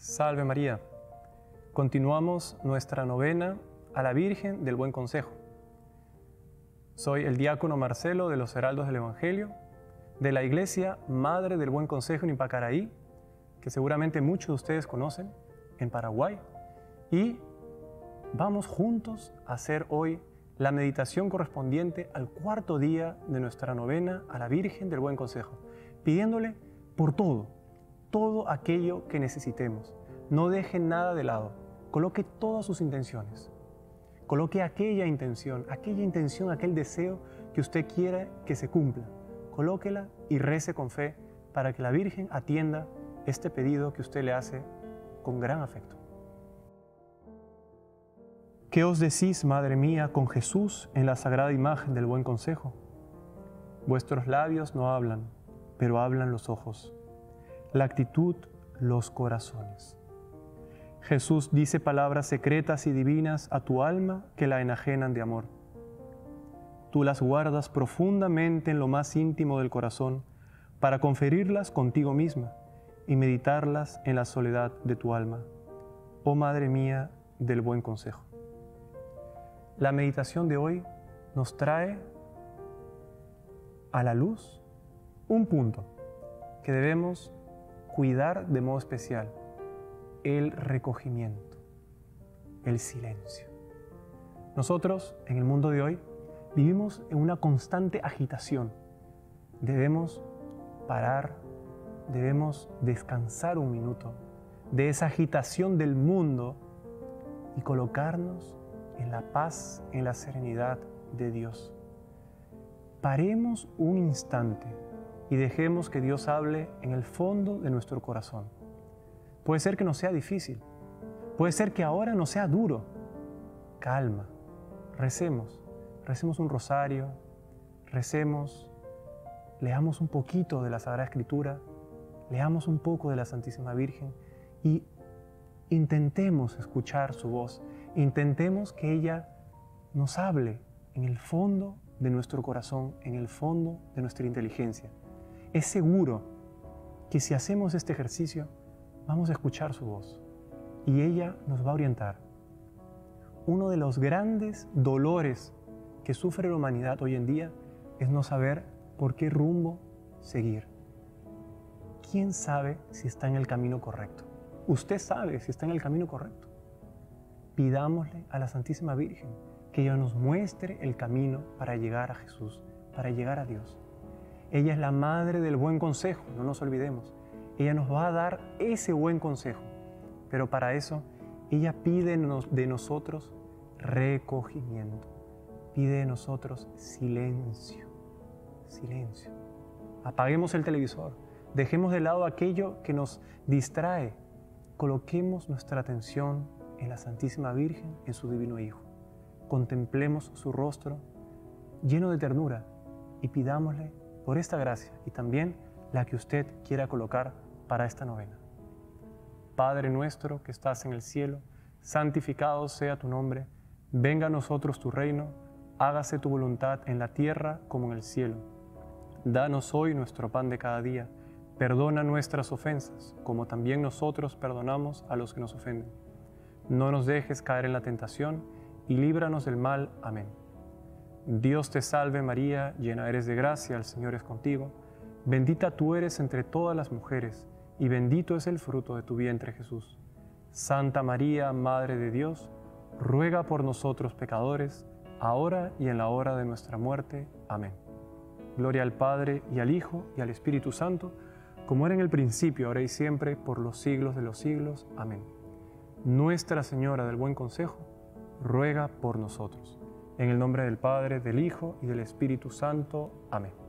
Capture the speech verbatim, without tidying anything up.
Salve María. Continuamos nuestra novena a la Virgen del Buen Consejo. Soy el diácono Marcelo de los Heraldos del Evangelio, de la Iglesia Madre del Buen Consejo en Ipacaraí, que seguramente muchos de ustedes conocen, en Paraguay. Y vamos juntos a hacer hoy la meditación correspondiente al cuarto día de nuestra novena a la Virgen del Buen Consejo, pidiéndole por todo, todo aquello que necesitemos. No deje nada de lado, coloque todas sus intenciones. Coloque aquella intención, aquella intención, aquel deseo que usted quiera que se cumpla. Colóquela y rece con fe para que la Virgen atienda este pedido que usted le hace con gran afecto. ¿Qué os decís, Madre mía, con Jesús en la sagrada imagen del Buen Consejo? Vuestros labios no hablan, pero hablan los ojos. La actitud, los corazones. Jesús dice palabras secretas y divinas a tu alma que la enajenan de amor. Tú las guardas profundamente en lo más íntimo del corazón para conferirlas contigo misma y meditarlas en la soledad de tu alma. Oh Madre mía del Buen Consejo. La meditación de hoy nos trae a la luz un punto que debemos cuidar de modo especial: el recogimiento, el silencio. Nosotros, en el mundo de hoy, vivimos en una constante agitación. Debemos parar, debemos descansar un minuto de esa agitación del mundo y colocarnos en la paz, en la serenidad de Dios. Paremos un instante y dejemos que Dios hable en el fondo de nuestro corazón. Puede ser que no sea difícil, puede ser que ahora no sea duro. Calma, recemos, recemos un rosario, recemos, leamos un poquito de la Sagrada Escritura, leamos un poco de la Santísima Virgen y intentemos escuchar su voz, intentemos que ella nos hable en el fondo de nuestro corazón, en el fondo de nuestra inteligencia. Es seguro que si hacemos este ejercicio, vamos a escuchar su voz y ella nos va a orientar. Uno de los grandes dolores que sufre la humanidad hoy en día es no saber por qué rumbo seguir. ¿Quién sabe si está en el camino correcto? Usted sabe si está en el camino correcto. Pidámosle a la Santísima Virgen que ella nos muestre el camino para llegar a Jesús, para llegar a Dios. Ella es la Madre del Buen Consejo, no nos olvidemos. Ella nos va a dar ese buen consejo, pero para eso ella pide de nosotros recogimiento, pide de nosotros silencio, silencio. Apaguemos el televisor, dejemos de lado aquello que nos distrae, coloquemos nuestra atención en la Santísima Virgen, en su Divino Hijo. Contemplemos su rostro lleno de ternura y pidámosle por esta gracia y también la que usted quiera colocar para esta novena. Padre nuestro que estás en el cielo, santificado sea tu nombre, venga a nosotros tu reino, hágase tu voluntad en la tierra como en el cielo. Danos hoy nuestro pan de cada día, perdona nuestras ofensas, como también nosotros perdonamos a los que nos ofenden. No nos dejes caer en la tentación y líbranos del mal. Amén. Dios te salve María, llena eres de gracia, el Señor es contigo. Bendita tú eres entre todas las mujeres, y bendito es el fruto de tu vientre Jesús. Santa María, Madre de Dios, ruega por nosotros pecadores, ahora y en la hora de nuestra muerte. Amén. Gloria al Padre, y al Hijo, y al Espíritu Santo, como era en el principio, ahora y siempre, por los siglos de los siglos. Amén. Nuestra Señora del Buen Consejo, ruega por nosotros. En el nombre del Padre, del Hijo y del Espíritu Santo. Amén.